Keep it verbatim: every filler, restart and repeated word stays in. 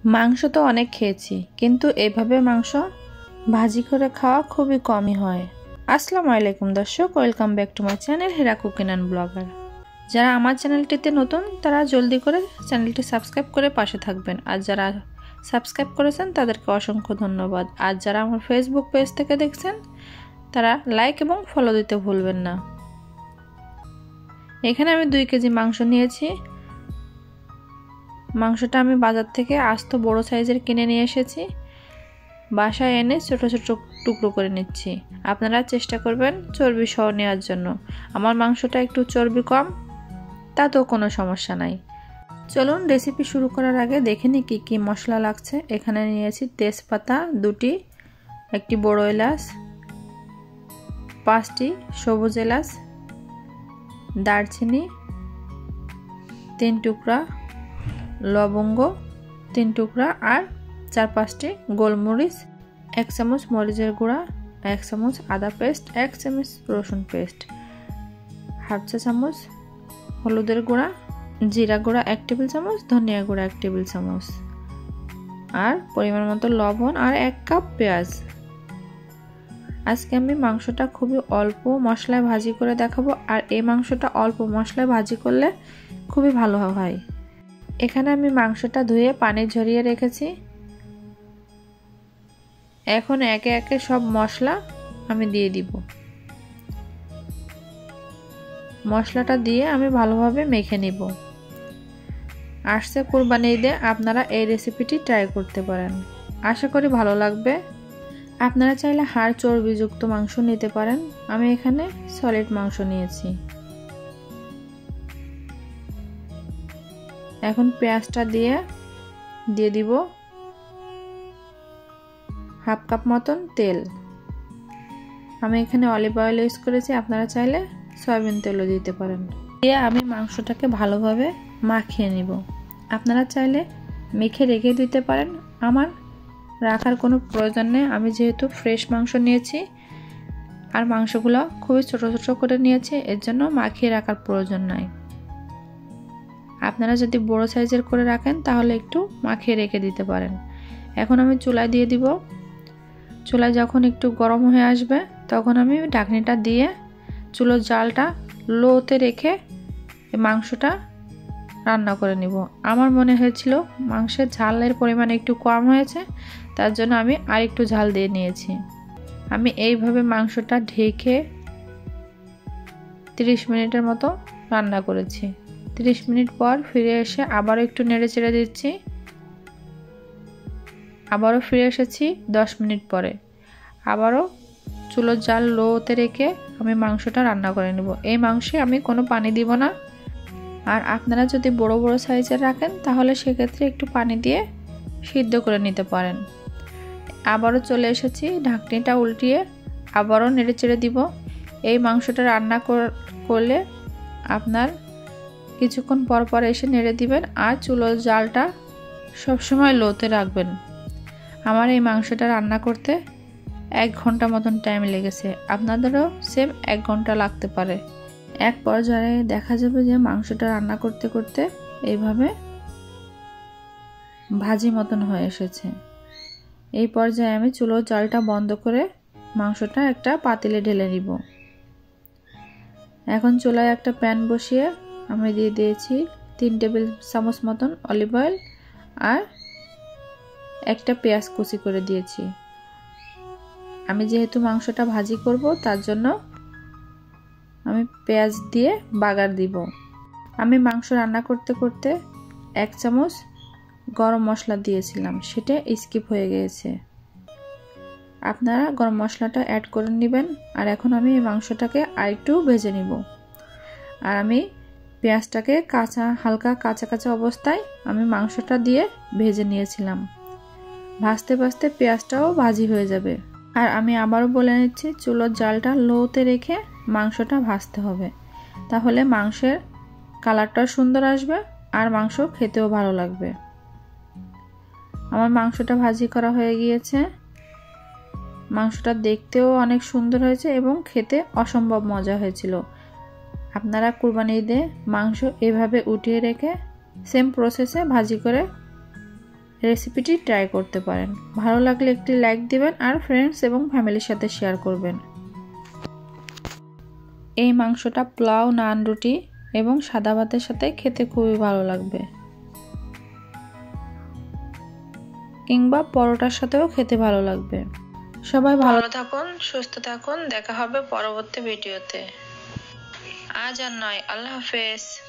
মাংস তো অনেক খেয়েছি, কিন্তু এইভাবে মাংস ভাজি করে খাওয়া খুবই কমই হয়। আসসালামু আলাইকুম দর্শক, welcome back to my channel Hira cooking and blogger. যারা আমার চ্যানেলটিতে নতুন তারা জলদি করে চ্যানেলটি সাবস্ক্রাইব করে পাশে থাকবেন, আর যারা সাবস্ক্রাইব করেছেন তাদেরকে অসংখ্য ধন্যবাদ। আর যারা আমার ফেসবুক পেজ থেকে দেখছেন তারা লাইক এবং ফলো দিতে ভুলবেন না। এখানে আমি দুই কেজি মাংস নিয়েছি। মাংসটা আমি বাজার থেকে আস্ত বড় সাইজের কিনে নিয়ে এসেছি। বাসায় এনে ছোট ছোট টুকরো করে নিচ্ছি। আপনারা চেষ্টা করবেন চর্বি সহ নেওয়ার জন্য। আমার মাংসটা একটু চর্বি কম, তাতেও কোনো সমস্যা নাই। চলুন রেসিপি শুরু করার আগে দেখে নিই কী কী মশলা লাগছে। এখানে নিয়েছি তেজপাতা দুটি, একটি বড় এলাচ, পাঁচটি সবুজ এলাচ, দারচিনি তিন টুকরা, লবঙ্গ তিন টুকরা, আর চার পাঁচটি গোলমরিচ, এক চামচ মরিচের গুঁড়া, এক চামচ আদা পেস্ট, এক চামচ রসুন পেস্ট, হাফ চা চামচ হলুদের গুঁড়া, জিরা গুঁড়া এক টেবিল চামচ, ধনিয়া গুঁড়া এক টেবিল চামচ, আর পরিমাণ মতো লবণ, আর এক কাপ পেঁয়াজ। আজকে আমি মাংসটা খুবই অল্প মশলায় ভাজি করে দেখাবো, আর এই মাংসটা অল্প মশলায় ভাজি করলে খুবই ভালো হয়। এখানে আমি মাংসটা ধুয়ে পানি ঝরিয়ে রেখেছি। এখন একে একে সব মশলা আমি দিয়ে দিব। মশলাটা দিয়ে আমি ভালোভাবে মেখে নিব। আসছে কুরবানি ঈদে আপনারা এই রেসিপিটি ট্রাই করতে পারেন, আশা করি ভালো লাগবে। আপনারা চাইলে হাড় চর্বিযুক্ত মাংস নিতে পারেন, আমি এখানে সলিড মাংস নিয়েছি। এখন পেঁয়াজটা দিয়ে দিয়ে দিব হাফ কাপ মতন তেল। আমি এখানে অলিভ অয়েল ইউজ করেছি, আপনারা চাইলে সয়াবিন তেলও দিতে পারেন। দিয়ে আমি মাংসটাকে ভালোভাবে মাখিয়ে নিব। আপনারা চাইলে মেখে রেখে দিতে পারেন, আমার রাখার কোনো প্রয়োজন নেই। আমি যেহেতু ফ্রেশ মাংস নিয়েছি আর মাংসগুলো খুবই ছোট ছোট করে নিয়েছি, এর জন্য মাখিয়ে রাখার প্রয়োজন নাই। আপনারা যদি বড় সাইজের করে রাখেন তাহলে একটু মাখিয়ে রেখে দিতে পারেন। এখন আমি চুলায় দিয়ে দিব। চুলায় যখন একটু গরম হয়ে আসবে তখন আমি ঢাকনিটা দিয়ে চুলোর জালটা লোতে রেখে মাংসটা রান্না করে নিব। আমার মনে হয়েছিল মাংসের ঝালের পরিমাণ একটু কম হয়েছে, তার জন্য আমি আর একটু ঝাল দিয়ে নিয়েছি। আমি এইভাবে মাংসটা ঢেকে তিরিশ মিনিটের মতো রান্না করেছি। তিরিশ মিনিট পর ফিরে এসে আবারও একটু নেড়ে চেড়ে দিচ্ছি। আবারও ফিরে এসেছি দশ মিনিট পরে। আবারও চুলোর জাল লোতে রেখে আমি মাংসটা রান্না করে নেব। এই মাংসে আমি কোনো পানি দিব না। আর আপনারা যদি বড় বড় সাইজের রাখেন তাহলে সেক্ষেত্রে একটু পানি দিয়ে সিদ্ধ করে নিতে পারেন। আবারও চলে এসেছি, ঢাকনিটা উল্টিয়ে আবারও নেড়ে চেড়ে দিব। এই মাংসটা রান্না করলে আপনার কিছুক্ষণ পর পর এসে নেড়ে দিবেন, আর চুলোর জালটা সবসময় লোতে রাখবেন। আমার এই মাংসটা রান্না করতে এক ঘন্টা মতন টাইম লেগেছে, আপনাদেরও সেম এক ঘন্টা লাগতে পারে। এক পর্যায়ে দেখা যাবে যে মাংসটা রান্না করতে করতে এইভাবে ভাজি মতন হয়ে এসেছে। এই পর্যায়ে আমি চুলোর জালটা বন্ধ করে মাংসটা একটা পাতিলে ঢেলে নিব। এখন চুলায় একটা প্যান বসিয়ে আমি দিয়ে দিয়েছি তিন টেবিল চামচ মতন অলিভ অয়েল, আর একটা পেঁয়াজ কুচি করে দিয়েছি। আমি যেহেতু মাংসটা ভাজি করব তার জন্য আমি পেঁয়াজ দিয়ে বাগার দিব। আমি মাংস রান্না করতে করতে এক চামচ গরম মশলা দিয়েছিলাম, সেটা স্কিপ হয়ে গিয়েছে। আপনারা গরম মশলাটা অ্যাড করে নেবেন। আর এখন আমি এই মাংসটাকে আরেকটু ভেজে নিব। আর আমি পেঁয়াজটাকে কাঁচা হালকা কাঁচা কাঁচা অবস্থায় আমি মাংসটা দিয়ে ভেজে নিয়েছিলাম। ভাজতে ভাজতে পেঁয়াজটাও ভাজি হয়ে যাবে। আর আমি আবারও বলে নিচ্ছি, চুলোর জালটা লোতে রেখে মাংসটা ভাজতে হবে, তাহলে মাংসের কালারটাও সুন্দর আসবে আর মাংস খেতেও ভালো লাগবে। আমার মাংসটা ভাজি করা হয়ে গিয়েছে। মাংসটা দেখতেও অনেক সুন্দর হয়েছে এবং খেতে অসম্ভব মজা হয়েছিল। আপনারা কুরবানি ঈদে মাংস এভাবে উঠিয়ে রেখে সেম প্রসেসে ভাজি করে রেসিপিটি ট্রাই করতে পারেন। ভালো লাগলে একটি লাইক দিবেন আর ফ্রেন্ডস এবং ফ্যামিলির সাথে শেয়ার করবেন। এই মাংসটা পোলাও, নান, রুটি এবং সাদা ভাতের সাথে খেতে খুবই ভালো লাগবে, কিংবা পরোটার সাথেও খেতে ভালো লাগবে। সবাই ভালো থাকুন, সুস্থ থাকুন। দেখা হবে পরবর্তী ভিডিওতে। আজ আর নয়, আল্লাহ হাফেজ।